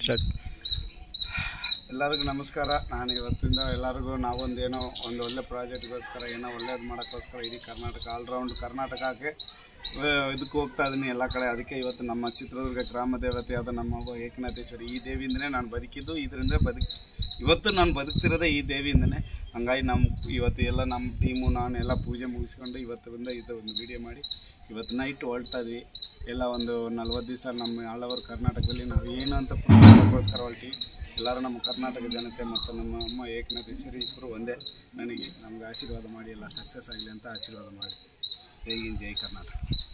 Start. ಎಲ್ಲರಿಗೂ ನಮಸ್ಕಾರ. ನಾನು ಇವತ್ತಿಂದ ಎಲ್ಲರಿಗೂ ನಾವೊಂದೇನೋ ಒಂದು ಒಳ್ಳೆ ಪ್ರಾಜೆಕ್ಟ್ಗೋಸ್ಕರ ಏನೋ ಒಳ್ಳೇದು ಮಾಡೋಕ್ಕೋಸ್ಕರ ಇಡೀ ಕರ್ನಾಟಕ ಆಲ್ರೌಂಡ್ ಕರ್ನಾಟಕಕ್ಕೆ ಇದಕ್ಕೆ ಹೋಗ್ತಾ ಇದ್ದೀನಿ ಎಲ್ಲ ಕಡೆ. ಅದಕ್ಕೆ ಇವತ್ತು ನಮ್ಮ ಚಿತ್ರದುರ್ಗ ಗ್ರಾಮ ದೇವತೆಯಾದ ನಮ್ಮ ಏಕನಾಥೇಶ್ವರಿ ಈ ದೇವಿಯಿಂದನೇ ನಾನು ಬದುಕಿದ್ದು, ಇದರಿಂದ ಇವತ್ತು ನಾನು ಬದುಕ್ತಿರೋದೇ ಈ ದೇವಿಯಿಂದನೇ. ಹಂಗಾಗಿ ಇವತ್ತು ಎಲ್ಲ ನಮ್ಮ ಟೀಮು ನಾನು ಎಲ್ಲ ಪೂಜೆ ಮುಗಿಸ್ಕೊಂಡು ಇವತ್ತಿಂದ ಇದು ಒಂದು ವಿಡಿಯೋ ಮಾಡಿ ಇವತ್ತು ನೈಟ್ ಹೊರಡ್ತಾ ಇದ್ವಿ. ಎಲ್ಲ ಒಂದು 40 ದಿವಸ ನಮ್ಮ ಆಲ್ ಓವರ್ ಕರ್ನಾಟಕದಲ್ಲಿ ನಾವು ಏನು ಅಂತ ಪ್ರೋಗ್ರಾಮ್ಗೋಸ್ಕರ ಹೊರಟಿವಿ. ಎಲ್ಲರೂ ನಮ್ಮ ಕರ್ನಾಟಕ ಜನತೆ ಮತ್ತು ನಮ್ಮ ಅಮ್ಮ ಏಕನಾಥೇಶ್ವರಿ ಇಬ್ಬರು ಒಂದೇ. ನಮಗೆ ಆಶೀರ್ವಾದ ಮಾಡಿ ಎಲ್ಲ ಸಕ್ಸಸ್ ಆಗಲಿ ಅಂತ ಆಶೀರ್ವಾದ ಮಾಡಿ. ಜೈ ಹಿಂದ್, ಜೈ ಕರ್ನಾಟಕ.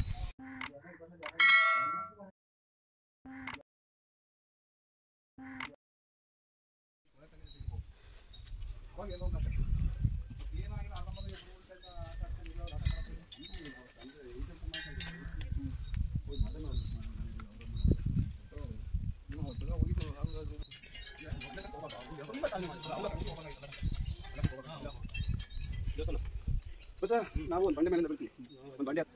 ನಾವು ಒಂದು ಬಂಡೆ ಮೇಲೆ ಬರ್ತೀವಿ. ಒಂದು ಬಂಡೆ